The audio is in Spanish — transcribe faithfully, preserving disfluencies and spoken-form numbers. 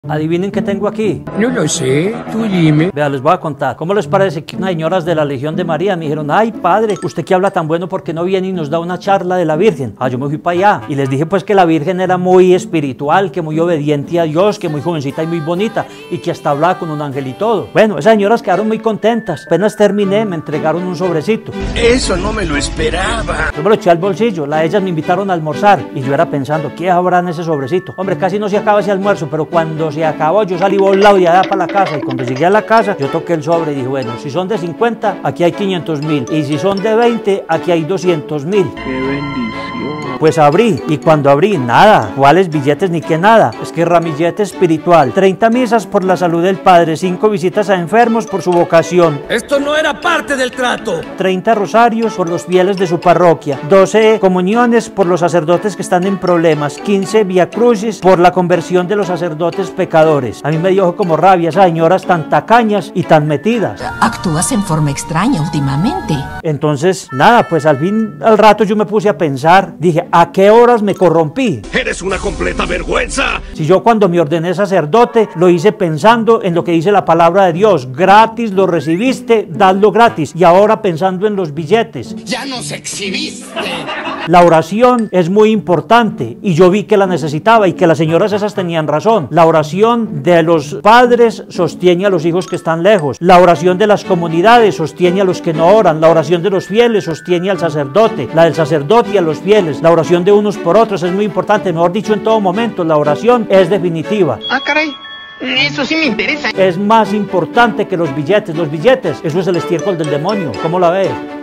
Adivinen qué tengo aquí. No lo sé, tú dime. Vea, les voy a contar. ¿Cómo les parece que unas señoras de la Legión de María me dijeron: ay, padre, usted que habla tan bueno, ¿por qué no viene y nos da una charla de la Virgen? Ah, yo me fui para allá y les dije pues que la Virgen era muy espiritual, que muy obediente a Dios, que muy jovencita y muy bonita y que hasta hablaba con un ángel y todo. Bueno, esas señoras quedaron muy contentas. Apenas terminé, me entregaron un sobrecito. Eso no me lo esperaba. Yo me lo eché al bolsillo. La, ellas me invitaron a almorzar y yo era pensando, ¿qué habrá en ese sobrecito? Hombre, casi no se acaba ese almuerzo, pero cuando se acabó yo salí volado de allá para la casa, y cuando llegué a la casa yo toqué el sobre y dije, bueno, si son de cincuenta, aquí hay quinientos mil, y si son de veinte, aquí hay doscientos mil. ¡Qué bendición! Pues abrí, y cuando abrí, nada, cuáles billetes ni qué nada, es que ramillete espiritual, treinta misas por la salud del padre, cinco visitas a enfermos por su vocación, ¡Esto no era parte del trato! treinta rosarios por los fieles de su parroquia, doce comuniones por los sacerdotes que están en problemas, quince viacrucis por la conversión de los sacerdotes pecadores. A mí me dio como rabia esas señoras tan tacañas y tan metidas. Actúas en forma extraña últimamente. Entonces, nada, pues al fin, al rato yo me puse a pensar, dije, ¿a qué horas me corrompí? ¡Eres una completa vergüenza! Si yo cuando me ordené sacerdote, lo hice pensando en lo que dice la palabra de Dios, gratis lo recibiste, dadlo gratis, y ahora pensando en los billetes. ¡Ya nos exhibiste! La oración es muy importante y yo vi que la necesitaba y que las señoras esas tenían razón. La oración de los padres sostiene a los hijos que están lejos. La oración de las comunidades sostiene a los que no oran. La oración de los fieles sostiene al sacerdote. La del sacerdote y a los fieles. La oración de unos por otros es muy importante. Mejor dicho, en todo momento, la oración es definitiva. Ah, caray. Eso sí me interesa. Es más importante que los billetes. Los billetes, eso es el estiércol del demonio. ¿Cómo la ve?